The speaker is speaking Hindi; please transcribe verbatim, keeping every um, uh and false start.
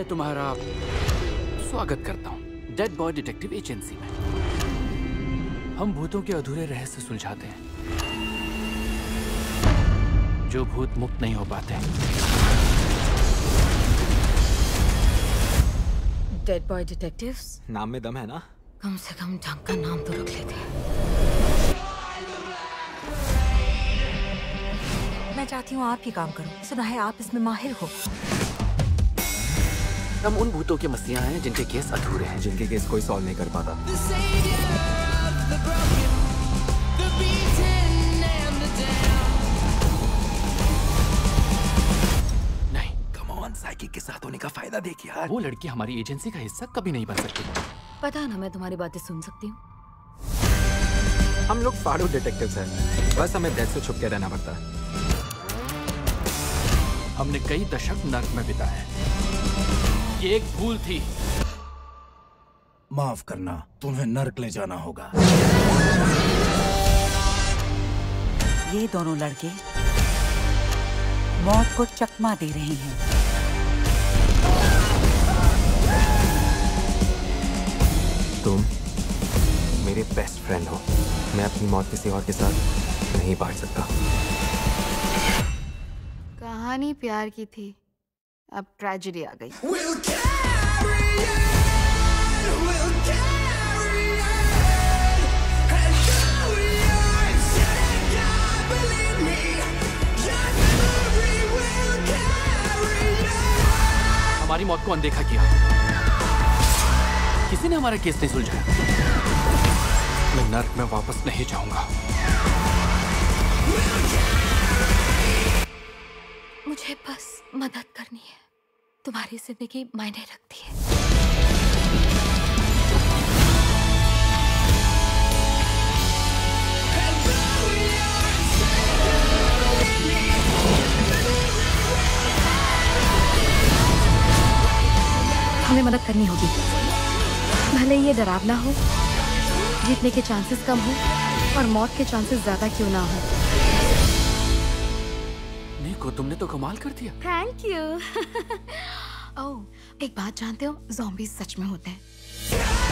मैं तुम्हारा स्वागत करता हूँ डेड बॉय डिटेक्टिव एजेंसी में। हम भूतों के अधूरे रहस्य सुलझाते हैं जो भूत मुक्त नहीं हो पाते। Dead boy detectives? नाम में दम है ना? कम से कम ढंग का नाम तो रख लेते हैं। मैं चाहती हूँ आप ही काम करो। सुना है आप इसमें माहिर हो। हम उन भूतों के मसीहा हैं जिनके केस अधूरे हैं, जिनके केस कोई सॉल्व नहीं कर पाता। नहीं, कम ऑन, साइकिक के साथ होने का फायदा देखिए यार। वो लड़की हमारी एजेंसी का हिस्सा कभी नहीं बन सकती। पता ना मैं तुम्हारी बातें सुन सकती हूँ। हम लोग फाड़ू डिटेक्टिव्स हैं, बस हमें डेथ से छुप के रहना पड़ता है। हमने कई दशक नर्क में बिताए। ये एक भूल थी। माफ करना, तुम्हें नर्क ले जाना होगा। ये दोनों लड़के मौत को चकमा दे रहे हैं। तुम मेरे बेस्ट फ्रेंड हो। मैं अपनी मौत किसी और के साथ नहीं बांट सकता। कहानी प्यार की थी, अब ट्रेजेडी आ गई। We'll carry on, we'll carry on. And though you're saying God, believe me, your memory will carry on. हमारी मौत को अनदेखा किया। किसी ने हमारा केस नहीं सुलझाया। मैं नर्क में वापस नहीं जाऊंगा। मुझे बस मदद करनी है। तुम्हारी जिंदगी मायने रखती है। हमें मदद करनी होगी, भले ये डरावना हो, जीतने के चांसेस कम हो और मौत के चांसेस ज्यादा क्यों ना हो। निको, तुमने तो कमाल कर दिया। Thank you. ओह, एक बात जानते हो, ज़ॉम्बीज़ सच में होते हैं।